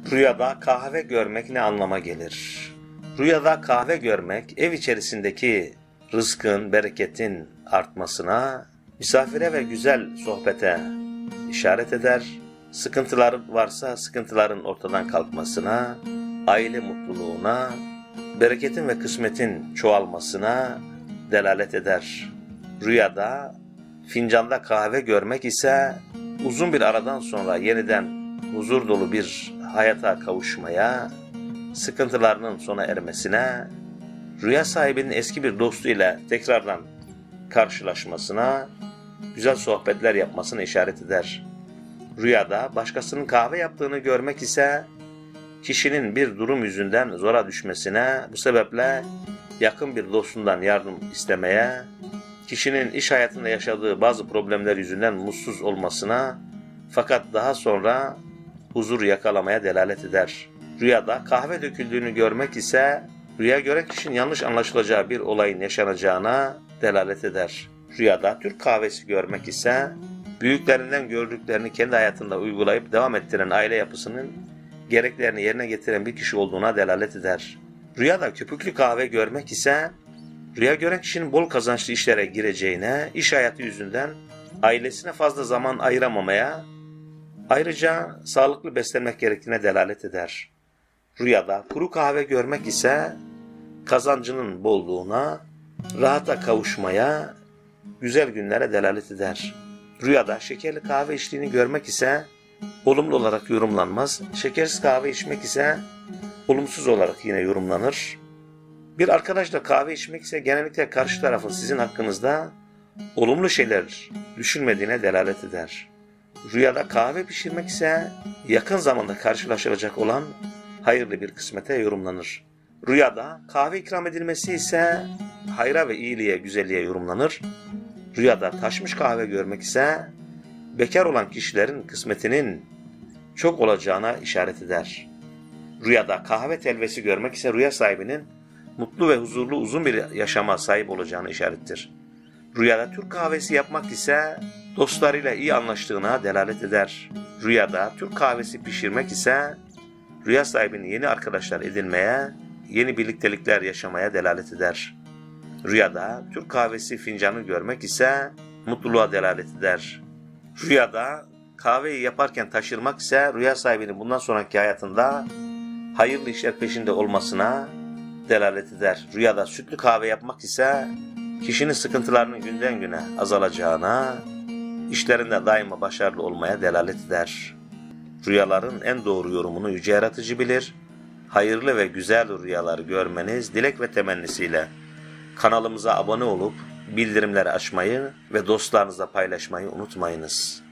Rüyada kahve görmek ne anlama gelir? Rüyada kahve görmek ev içerisindeki rızkın, bereketin artmasına, misafire ve güzel sohbete işaret eder. Sıkıntılar varsa sıkıntıların ortadan kalkmasına, aile mutluluğuna, bereketin ve kısmetin çoğalmasına delalet eder. Rüyada fincanda kahve görmek ise uzun bir aradan sonra yeniden huzur dolu bir hayata kavuşmaya, sıkıntılarının sona ermesine, rüya sahibinin eski bir dostuyla tekrardan karşılaşmasına, güzel sohbetler yapmasına işaret eder. Rüyada başkasının kahve yaptığını görmek ise kişinin bir durum yüzünden zora düşmesine, bu sebeple yakın bir dostundan yardım istemeye, kişinin iş hayatında yaşadığı bazı problemler yüzünden mutsuz olmasına, fakat daha sonra huzur yakalamaya delalet eder. Rüyada kahve döküldüğünü görmek ise rüya gören kişinin yanlış anlaşılacağı bir olayın yaşanacağına delalet eder. Rüyada Türk kahvesi görmek ise büyüklerinden gördüklerini kendi hayatında uygulayıp devam ettiren aile yapısının gereklerini yerine getiren bir kişi olduğuna delalet eder. Rüyada köpüklü kahve görmek ise rüya gören kişinin bol kazançlı işlere gireceğine, iş hayatı yüzünden ailesine fazla zaman ayıramamaya, ayrıca sağlıklı beslenmek gerektiğine delalet eder. Rüyada kuru kahve görmek ise kazancının bolluğuna, rahata kavuşmaya, güzel günlere delalet eder. Rüyada şekerli kahve içtiğini görmek ise olumlu olarak yorumlanmaz. Şekersiz kahve içmek ise olumsuz olarak yine yorumlanır. Bir arkadaşla kahve içmek ise genellikle karşı tarafın sizin hakkınızda olumlu şeyler düşünmediğine delalet eder. Rüyada kahve pişirmek ise yakın zamanda karşılaşılacak olan hayırlı bir kısmete yorumlanır. Rüyada kahve ikram edilmesi ise hayra ve iyiliğe, güzelliğe yorumlanır. Rüyada taşmış kahve görmek ise bekar olan kişilerin kısmetinin çok olacağına işaret eder. Rüyada kahve telvesi görmek ise rüya sahibinin mutlu ve huzurlu uzun bir yaşama sahip olacağını işarettir. Rüyada Türk kahvesi yapmak ise dostlarıyla iyi anlaştığına delalet eder. Rüyada Türk kahvesi pişirmek ise rüya sahibinin yeni arkadaşlar edinmeye, yeni birliktelikler yaşamaya delalet eder. Rüyada Türk kahvesi fincanı görmek ise mutluluğa delalet eder. Rüyada kahveyi yaparken taşırmak ise rüya sahibinin bundan sonraki hayatında hayırlı işler peşinde olmasına delalet eder. Rüyada sütlü kahve yapmak ise kişinin sıkıntılarının günden güne azalacağına, işlerinde daima başarılı olmaya delalet eder. Rüyaların en doğru yorumunu Yüce Yaratıcı bilir. Hayırlı ve güzel rüyalar görmeniz dilek ve temennisiyle kanalımıza abone olup bildirimleri açmayı ve dostlarınızla paylaşmayı unutmayınız.